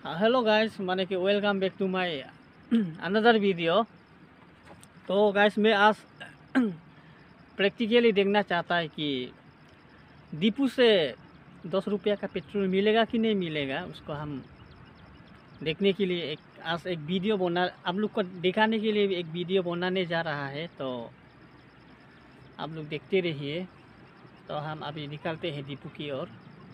Hello guys, माने कि welcome back to my another video. तो गाइस मैं आज प्रैक्टिकली देखना चाहता है कि दीपू से 10 रुपया का पेट्रोल मिलेगा कि नहीं मिलेगा। उसको हम देखने के लिए आज एक वीडियो बना, आप लोग को दिखाने के लिए एक वीडियो बनाने जा रहा है। तो आप लोग देखते रहिए। तो हम अभी निकलते हैं दीपू की ओर।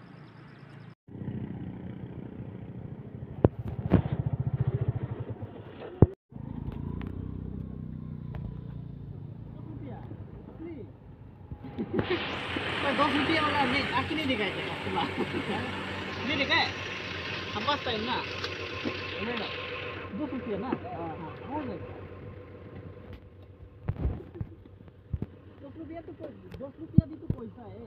मैं 10 रुपया वाला आके नहीं दिखाए थे नहीं दिखाए हम पास टाइम ना 10 रुपया ना। हाँ हो जाएगा 10 रुपया। तो 10 रुपया भी तो पैसा है।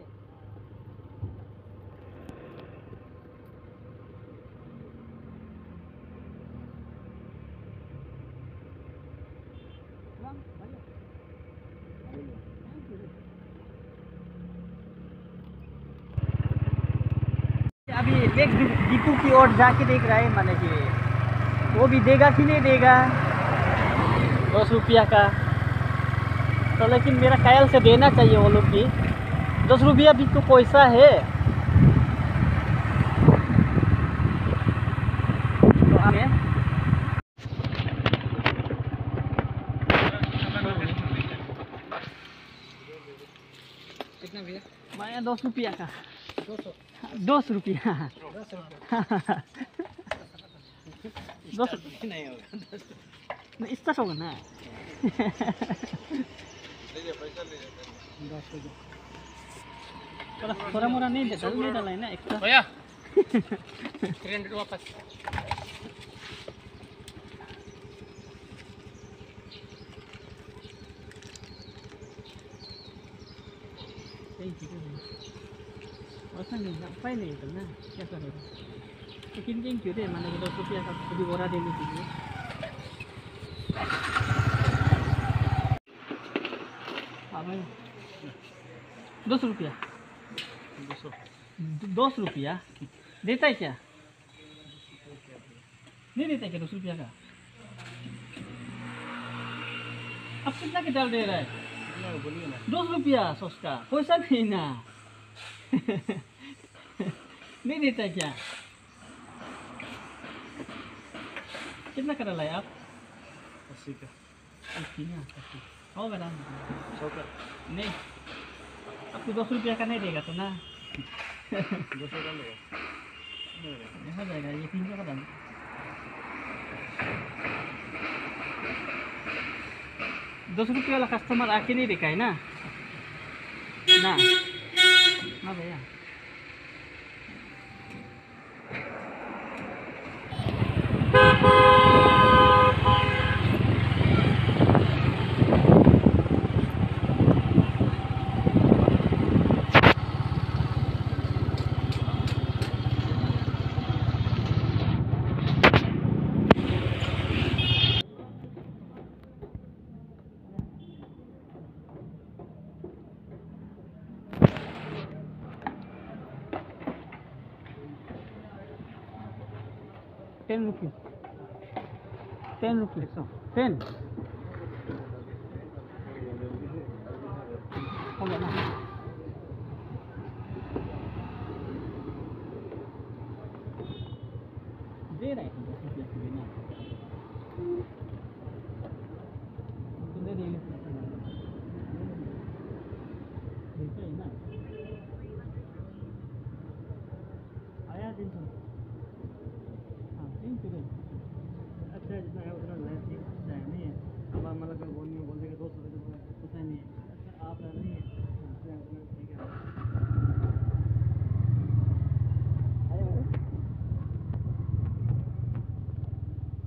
अभी एक दीपू की ओर जाके देख रहा है, माने कि वो भी देगा कि नहीं देगा 10 रुपया का। तो लेकिन मेरा ख्याल से देना चाहिए वो लोग भी। 10 रुपया भी तो पैसा है। तो हमें कितना भैया? मैं 10 रुपया का 10 रुपया 10 नहीं होगा। नहीं इसका होगा ना। थोड़ा मोड़ा नहीं देता, नहीं डाला है ना एक्स्ट्रा भैया। 300 वापस। वैसा नहीं पाई नहीं तो ना क्या करेगा। लेकिन दिन क्यों दे, माने 10 रुपया का कभी बोरा देने के लिए। हाँ भाई 10 रुपया 10 रुपया देता है क्या? नहीं देता है क्या 10 रुपया का? अब कितना के डाल दे रहा है? 10 रुपया सस्ता पैसा नहीं ना। नहीं देता है क्या? कितना कर रहा है आप? 80 का। 80 ना 80 होगा ना 100 का नहीं। आपको 10 रुपया का नहीं देगा तो ना। 200 का लेगा हो जाएगा। ये 300 का डाल 10 रुपया वाला कस्टमर आके नहीं देखा है ना ना। हाँ भैया 10 रुपीज 10 रुपीज 10 हो गया ना। दे रहा है 10 रुपया के बिना तो दे देंगे देता है ना। आया 300 हाँ 300 अच्छा जितना है उतना नहीं है। अब आप मतलब बोल देगा 200 पता नहीं है। अच्छा आप नहीं है ठीक है। आया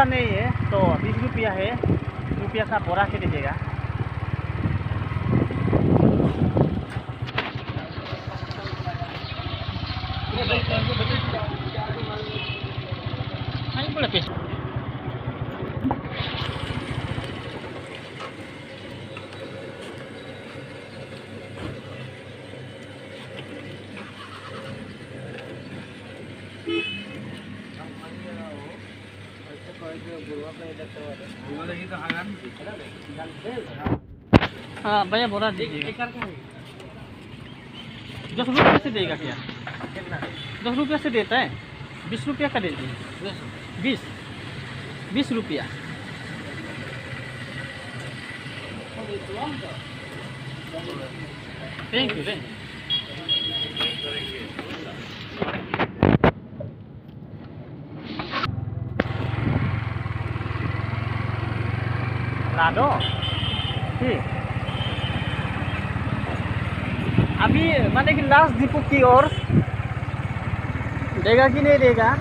बोरा नहीं है तो 20 रुपया है, 20 रुपया का बोरा के दीजिएगा। नहीं बोले पैसे हाँ भैया बोरा दीजिएगा। 10 रुपये से देगा क्या? 10 रुपये से देता है, 20 रुपया का दे दीजिए। 20 रुपया। Thank you. ला दो ठीक। अभी माने कि लास्ट डिपो की ओर देगा कि नहीं देगा?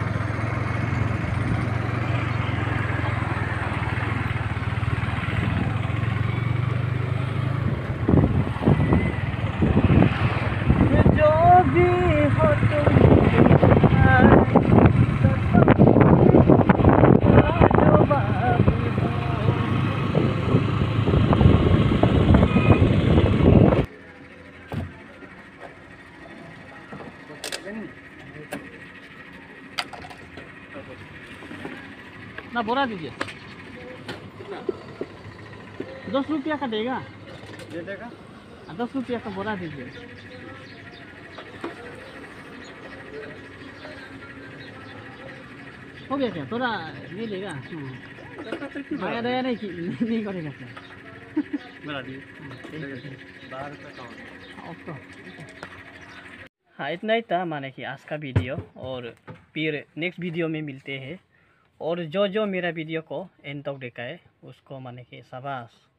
जो भी हो तुम ना बोरा दीजिए। 10 रुपया का देगा? दे देगा। 10 रुपया का बोरा दीजिए। हो गया क्या? थोड़ा नहीं लेगा? माया दया नहीं करेगा क्या? हाँ इतना ही था माने कि आज का वीडियो, और फिर नेक्स्ट वीडियो में मिलते हैं। और जो मेरा वीडियो को एंड तक देखा है उसको माने कि शाबाश।